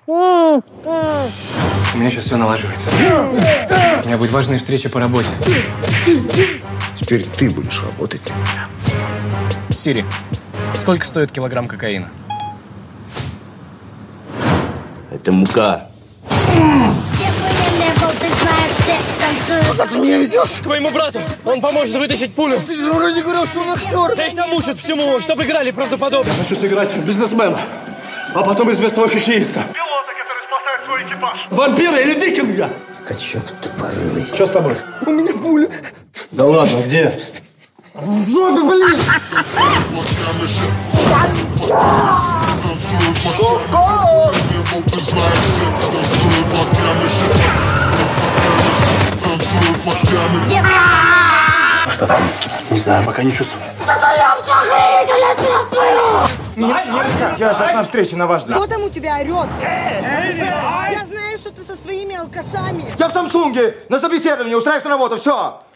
У меня сейчас все налаживается. У меня будет важная встреча по работе. Теперь ты будешь работать на меня. Сири, сколько стоит килограмм кокаина? Это мука. Куда ты меня везешь? К моему брату. Он поможет вытащить пулю. Ты же вроде говорил, что он актер. Да их там учат всему, чтобы играли правдоподобно. Хочу сыграть бизнесмена, а потом известного хоккеиста. Пилота, который спасает свой экипаж. Вампира или викинга? Качок тупорылый. Что с тобой? У меня пуля. Да ладно, где? В жопе, блин. Что там? Не знаю, пока не чувствую. Девочка, сейчас на встрече, на важно. Кто там у тебя орет? Я знаю, что ты со своими алкашами. Я в Самсунге, на собеседовании, устраиваюсь на работу, все.